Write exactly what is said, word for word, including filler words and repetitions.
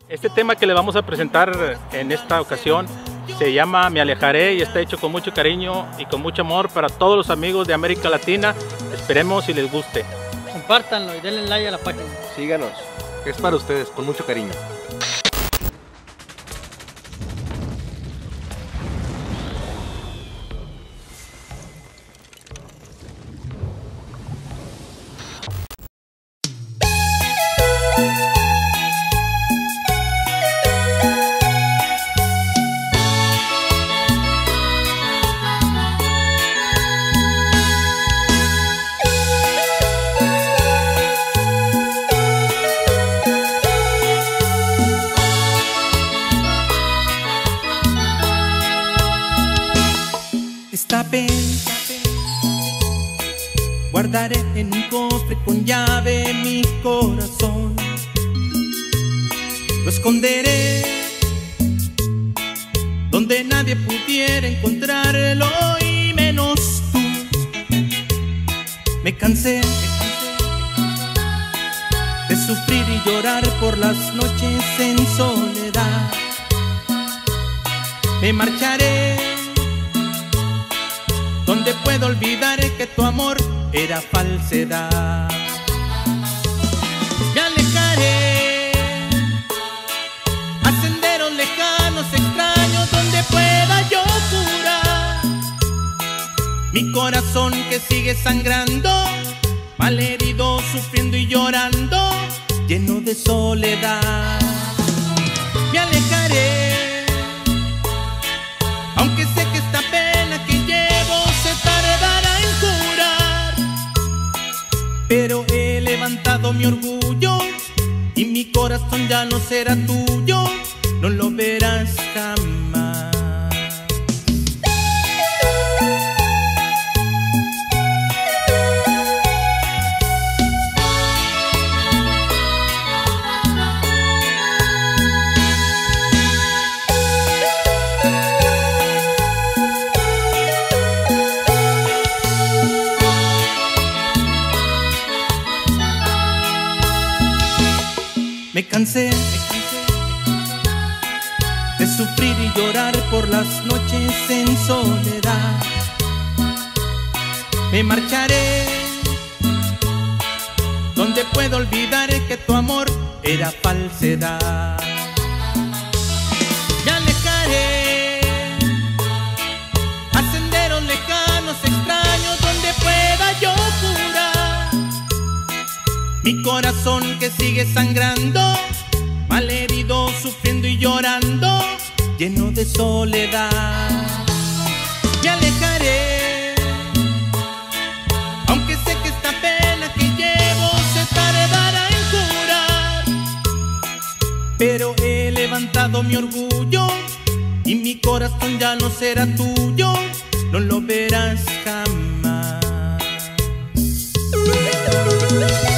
Este tema que le vamos a presentar en esta ocasión se llama Me Alejaré y está hecho con mucho cariño y con mucho amor para todos los amigos de América Latina. Esperemos si les guste. Compártanlo y denle like a la página. Síganos, es para ustedes, con mucho cariño. Esta vez guardaré en un cofre con llave mi corazón. Lo esconderé donde nadie pudiera encontrarlo y menos tú. Me cansé de sufrir y llorar por las noches en soledad. Me marcharé donde puedo olvidar que tu amor era falsedad. Me alejaré a senderos lejanos, extraños, donde pueda yo curar mi corazón que sigue sangrando, malherido, sufriendo y llorando, lleno de soledad. Me alejaré, aunque sé que esta pena que llevo se tardará en curar, pero he levantado mi orgullo y mi corazón ya no será tuyo, no lo verás jamás. Me cansé de sufrir y llorar por las noches en soledad. Me marcharé donde puedo olvidar que tu amor era falsedad. Me alejaré a senderos lejanos, extraños, donde pueda yo curar mi corazón que sigue sangrando, malherido, sufriendo y llorando, lleno de soledad. Me alejaré, aunque sé que esta pena que llevo se tardará en curar, pero he levantado mi orgullo y mi corazón ya no será tuyo, no lo verás jamás.